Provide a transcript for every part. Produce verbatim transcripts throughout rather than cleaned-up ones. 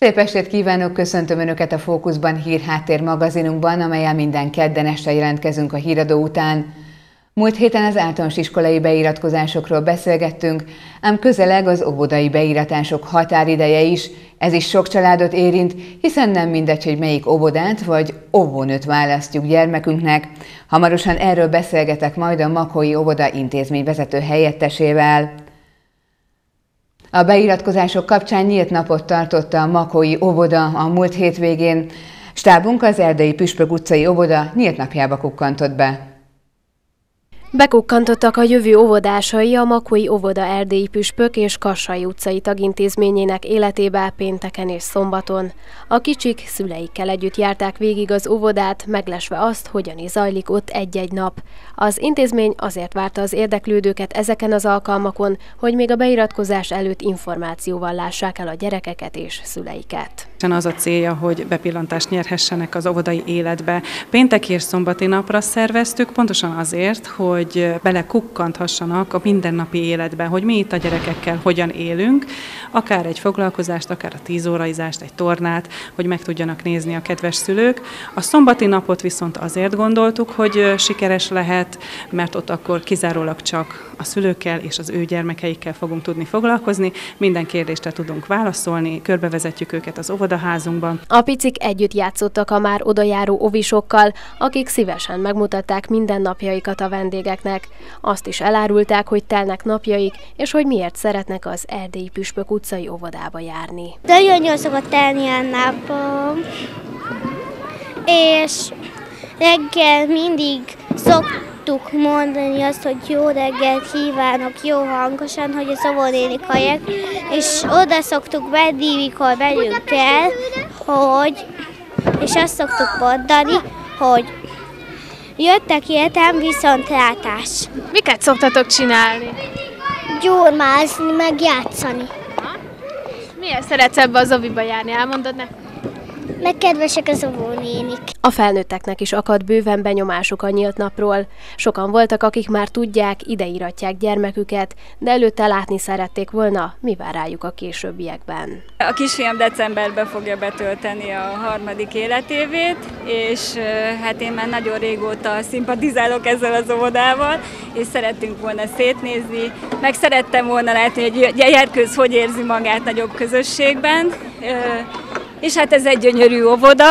Szép estét kívánok, köszöntöm Önöket a Fókuszban hírháttér magazinunkban, amellyel minden kedden este jelentkezünk a híradó után. Múlt héten az általános iskolai beiratkozásokról beszélgettünk, ám közeleg az óvodai beiratások határideje is. Ez is sok családot érint, hiszen nem mindegy, hogy melyik óvodát vagy óvónőt választjuk gyermekünknek. Hamarosan erről beszélgetek majd a Makói óvoda intézményvezető helyettesével. A beiratkozások kapcsán nyílt napot tartotta a Makói óvoda a múlt hétvégén. Stábunk az Erdélyi Püspök utcai óvoda nyílt napjába kukkantott be. Bekukkantottak a jövő óvodásai a Makói óvoda Erdélyi Püspök és Kassai utcai tagintézményének életébe pénteken és szombaton. A kicsik szüleikkel együtt járták végig az óvodát, meglesve azt, hogyan is zajlik ott egy-egy nap. Az intézmény azért várta az érdeklődőket ezeken az alkalmakon, hogy még a beiratkozás előtt információval lássák el a gyerekeket és szüleiket. Az a célja, hogy bepillantást nyerhessenek az óvodai életbe. Pénteki és szombati napra szerveztük, pontosan azért, hogy belekukkanthassanak a mindennapi életbe, hogy mi itt a gyerekekkel hogyan élünk, akár egy foglalkozást, akár a tízóraizást, egy tornát, hogy meg tudjanak nézni a kedves szülők. A szombati napot viszont azért gondoltuk, hogy sikeres lehet, mert ott akkor kizárólag csak a szülőkkel és az ő gyermekeikkel fogunk tudni foglalkozni, minden kérdésre tudunk válaszolni, körbevezetjük őket az óvodaházunkban. A picik együtt játszottak a már odajáró óvisokkal, akik szívesen megmutatták mindennapjaikat a vendégeknek. Azt is elárulták, hogy telnek napjaik, és hogy miért szeretnek az Erdélyi Püspök utcai óvodába járni. Nagyon jól szokott telni a napom, és reggel mindig szoktuk mondani azt, hogy jó reggelt kívánok, jó hangosan, hogy az óvónénik hallják, és oda szoktuk menni, mikor megyünk el, hogy, és azt szoktuk mondani, hogy jöttek értem viszontlátás. Miket szoktatok csinálni? Gyurmázni, meg játszani. Miért szeretsz ebbe az óviba járni? Elmondod nekem? Meg kedvesek az óvónénik. A felnőtteknek is akadt bőven benyomásuk a nyílt napról. Sokan voltak, akik már tudják, ideiratják gyermeküket, de előtte látni szerették volna, mi vár rájuk a későbbiekben. A kisfiam decemberben fogja betölteni a harmadik életévét, és hát én már nagyon régóta szimpatizálok ezzel az óvodával, és szerettünk volna szétnézni, meg szerettem volna látni, hogy egy gyerkőz hogy érzi magát nagyobb közösségben. És hát ez egy gyönyörű óvoda,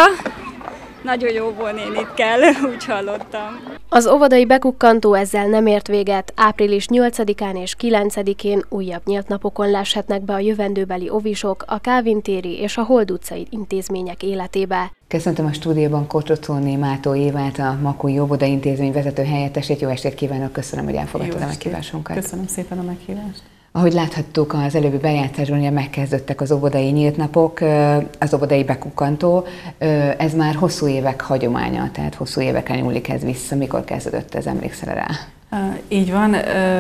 nagyon jó óvónénikkel, úgy hallottam. Az óvodai bekukkantó ezzel nem ért véget, április nyolcadikán és kilencedikén újabb nyílt napokon leshetnek be a jövendőbeli óvisok a Kálvin téri és a Hold utcai intézmények életébe. Köszöntöm a stúdióban Kotrocóné Mátó Évát, a Makói óvoda intézmény vezető helyettesét. Jó estét kívánok, köszönöm, hogy elfogadtad a meghívásunkat. Köszönöm szépen a meghívást. Ahogy láthattuk az előbbi bejátszásban, ugye megkezdődtek az óvodai nyílt napok, az óvodai bekukkantó. Ez már hosszú évek hagyománya, tehát hosszú évekre nyúlik ez vissza. Mikor kezdődött ez, emlékszel rá? Így van,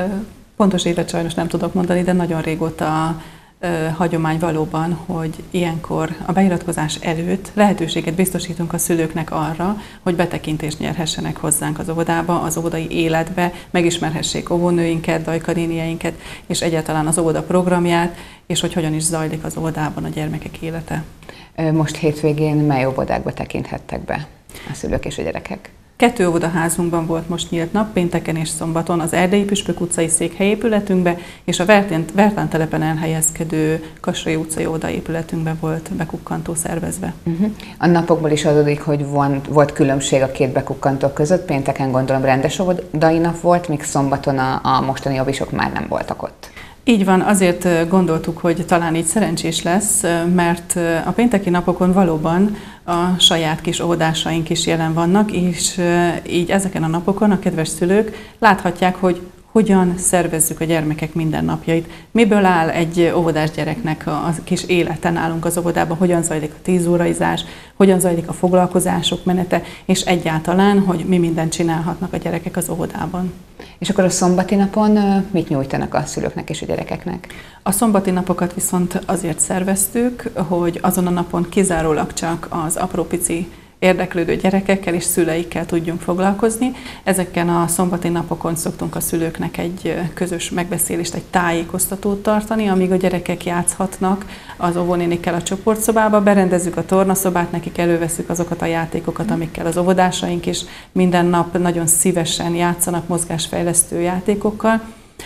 pontos évet sajnos nem tudok mondani, de nagyon régóta hagyomány valóban, hogy ilyenkor a beiratkozás előtt lehetőséget biztosítunk a szülőknek arra, hogy betekintést nyerhessenek hozzánk az óvodába, az óvodai életbe, megismerhessék óvónőinket, dajkanénieinket, és egyáltalán az óvoda programját, és hogy hogyan is zajlik az óvodában a gyermekek élete. Most hétvégén mely óvodákba tekinthettek be a szülők és a gyerekek? Kettő óvodaházunkban volt most nyílt nap, pénteken és szombaton az Erdélyi Püspök utcai székhelyépületünkbe, és a Vertán telepen elhelyezkedő Kassai utcai óvodaépületünkbe volt bekukkantó szervezve. Uh-huh. A napokból is adódik, hogy van, volt különbség a két bekukkantó között. Pénteken gondolom rendes óvodai nap volt, míg szombaton a, a mostani óvisok már nem voltak ott. Így van, azért gondoltuk, hogy talán így szerencsés lesz, mert a pénteki napokon valóban a saját kis óvodásaink is jelen vannak, és így ezeken a napokon a kedves szülők láthatják, hogy hogyan szervezzük a gyermekek mindennapjait. Miből áll egy óvodás gyereknek a kis élete nálunk az óvodában, hogyan zajlik a tízóraizás, hogyan zajlik a foglalkozások menete, és egyáltalán, hogy mi mindent csinálhatnak a gyerekek az óvodában. És akkor a szombati napon mit nyújtanak a szülőknek és a gyerekeknek? A szombati napokat viszont azért szerveztük, hogy azon a napon kizárólag csak az apró pici érdeklődő gyerekekkel és szüleikkel tudjunk foglalkozni. Ezeken a szombati napokon szoktunk a szülőknek egy közös megbeszélést, egy tájékoztatót tartani, amíg a gyerekek játszhatnak az óvónénikkel a csoportszobába, berendezzük a tornaszobát, nekik előveszük azokat a játékokat, amikkel az óvodásaink is minden nap nagyon szívesen játszanak mozgásfejlesztő játékokkal,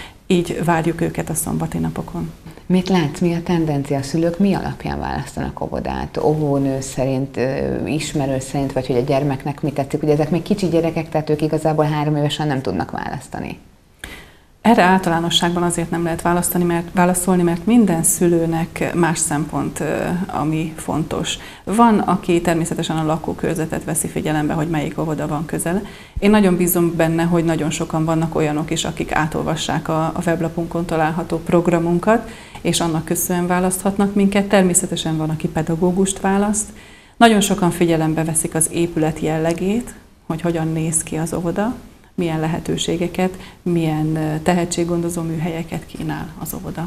így várjuk őket a szombati napokon. Mit látsz, mi a tendencia? A szülők mi alapján választanak óvodát? Óvónő szerint, ismerő szerint, vagy hogy a gyermeknek mi tetszik? Ugye ezek még kicsi gyerekek, tehát ők igazából három évesen nem tudnak választani. Erre általánosságban azért nem lehet választani, mert, válaszolni, mert minden szülőnek más szempont, ami fontos. Van, aki természetesen a lakókörzetet veszi figyelembe, hogy melyik óvoda van közel. Én nagyon bízom benne, hogy nagyon sokan vannak olyanok is, akik átolvassák a, a weblapunkon található programunkat, és annak köszönően választhatnak minket. Természetesen van, aki pedagógust választ. Nagyon sokan figyelembe veszik az épület jellegét, hogy hogyan néz ki az óvoda, milyen lehetőségeket, milyen tehetséggondozó műhelyeket kínál az óvoda.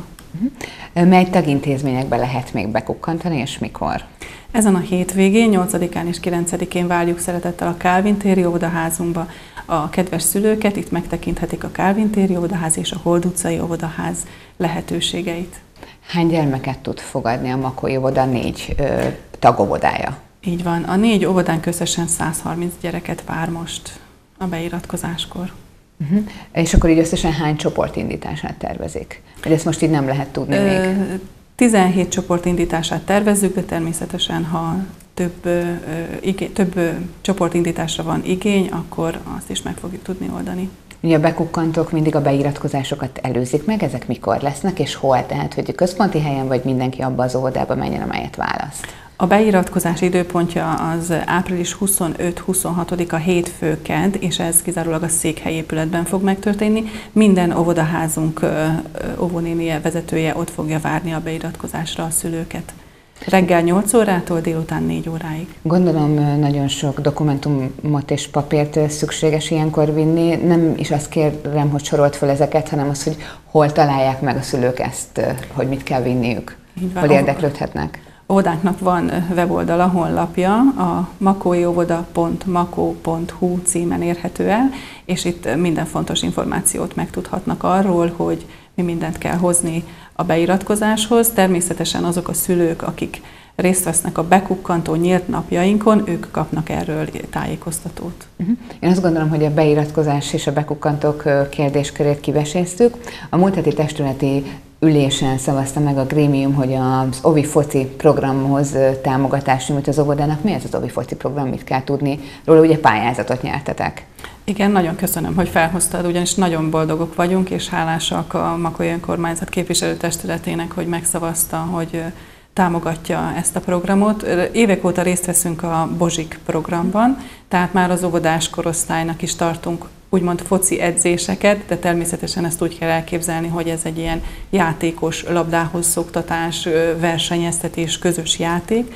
Mely tagintézményekbe lehet még bekukkantani, és mikor? Ezen a hétvégén, nyolcadikán és kilencedikén várjuk szeretettel a Kálvin téri óvodaházunkba a kedves szülőket, itt megtekinthetik a Kálvin téri óvodaház és a Hold utcai óvodaház lehetőségeit. Hány gyermeket tud fogadni a Makói óvoda négy ö, tagóvodája? Így van, a négy óvodánk összesen száz harminc gyereket vár most a beiratkozáskor. Uh-huh. És akkor így összesen hány csoport indítását tervezik? Vagy ezt most így nem lehet tudni Ö, még? tizenhét csoport indítását tervezzük, de természetesen, ha több, ö, igény, több ö, csoportindításra van igény, akkor azt is meg fogjuk tudni oldani. Ugye a bekukkantók mindig a beiratkozásokat előzik meg, ezek mikor lesznek, és hol? Tehát, hogy a központi helyen, vagy mindenki abba az óvodába menjen, amelyet választ? A beiratkozás időpontja az április huszonöt-huszonhatodika hétfő kedd, és ez kizárólag a székhelyépületben fog megtörténni. Minden óvodaházunk óvónénie vezetője ott fogja várni a beiratkozásra a szülőket. Reggel nyolc órától délután négy óráig. Gondolom nagyon sok dokumentumot és papírt szükséges ilyenkor vinni. Nem is azt kérem, hogy sorolt fel ezeket, hanem az, hogy hol találják meg a szülők ezt, hogy mit kell vinniük, hol érdeklődhetnek. Óvodánknak van weboldala, honlapja, a makóióvoda pont makó pont hu címen érhető el, és itt minden fontos információt megtudhatnak arról, hogy mi mindent kell hozni a beiratkozáshoz. Természetesen azok a szülők, akik részt vesznek a bekukkantó nyílt napjainkon, ők kapnak erről tájékoztatót. Én azt gondolom, hogy a beiratkozás és a bekukkantók kérdéskörét kiveséztük. A múlt heti testületi ülésen szavazta meg a grémium, hogy az Ovi Foci programhoz támogatást nyújt az óvodának. Mi ez az Ovi Foci program? Mit kell tudni róla? Ugye pályázatot nyertetek. Igen, nagyon köszönöm, hogy felhoztad, ugyanis nagyon boldogok vagyunk, és hálásak a Makói Önkormányzat képviselőtestületének, hogy megszavazta, hogy támogatja ezt a programot. Évek óta részt veszünk a Bozsik programban, tehát már az óvodás korosztálynak is tartunk úgymond foci edzéseket, de természetesen ezt úgy kell elképzelni, hogy ez egy ilyen játékos labdához szoktatás, versenyeztetés, közös játék,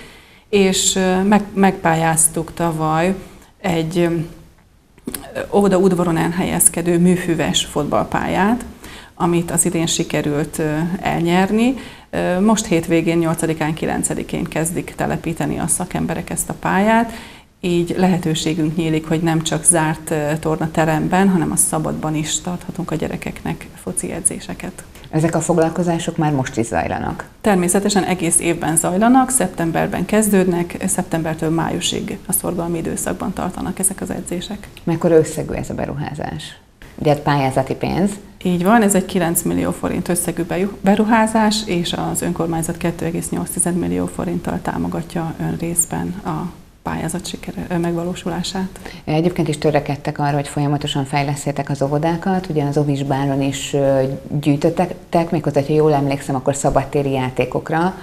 és meg, megpályáztuk tavaly egy óvoda udvaron elhelyezkedő műfüves fotballpályát, amit az idén sikerült elnyerni. Most hétvégén, nyolcadikán, kilencedikén kezdik telepíteni a szakemberek ezt a pályát, így lehetőségünk nyílik, hogy nem csak zárt tornateremben, hanem a szabadban is tarthatunk a gyerekeknek foci edzéseket. Ezek a foglalkozások már most is zajlanak? Természetesen egész évben zajlanak, szeptemberben kezdődnek, szeptembertől májusig a szorgalmi időszakban tartanak ezek az edzések. Mekkora összegű ez a beruházás? Ugye pályázati pénz? Így van, ez egy kilenc millió forint összegű beruházás, és az önkormányzat kettő egész nyolc millió forinttal támogatja önrészben a pályázat sikere, megvalósulását. Egyébként is törekedtek arra, hogy folyamatosan fejlesztétek az óvodákat, ugyan az óvisbáron is gyűjtöttek, méghozzá, ha jól emlékszem, akkor szabadtéri játékokra.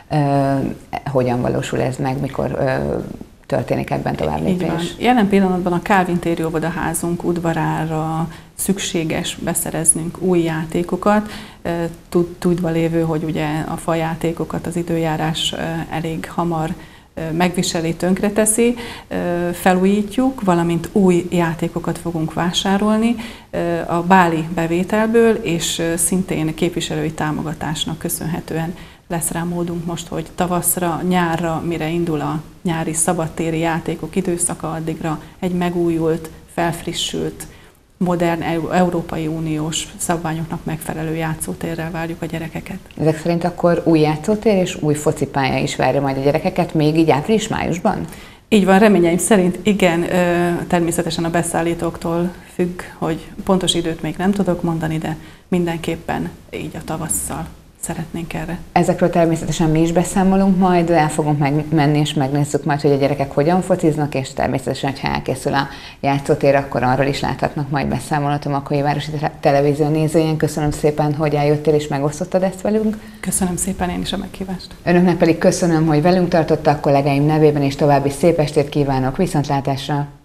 Hogyan valósul ez meg, mikor történik ebben tovább lépés? Jelen pillanatban a Kálvin téri óvodaházunk udvarára szükséges beszereznünk új játékokat, tudva lévő, hogy ugye a fajátékokat az időjárás elég hamar megviseli, tönkreteszi, felújítjuk, valamint új játékokat fogunk vásárolni a báli bevételből, és szintén képviselői támogatásnak köszönhetően lesz rá módunk most, hogy tavaszra, nyárra, mire indul a nyári szabadtéri játékok időszaka, addigra egy megújult, felfrissült, modern Európai Uniós szabványoknak megfelelő játszótérrel várjuk a gyerekeket. Ezek szerint akkor új játszótér és új focipálya is várja majd a gyerekeket, még így április-májusban? Így van, reményeim szerint igen, természetesen a beszállítóktól függ, hogy pontos időt még nem tudok mondani, de mindenképpen így a tavasszal szeretnénk erre. Ezekről természetesen mi is beszámolunk majd, el fogunk megmenni és megnézzük majd, hogy a gyerekek hogyan fociznak, és természetesen, ha elkészül a játszótér, akkor arról is láthatnak majd beszámolót a Makói Városi Televízió nézőjén. Köszönöm szépen, hogy eljöttél és megosztottad ezt velünk. Köszönöm szépen én is a meghívást. Önöknek pedig köszönöm, hogy velünk tartottak, kollégáim nevében, és további szép estét kívánok, viszontlátásra!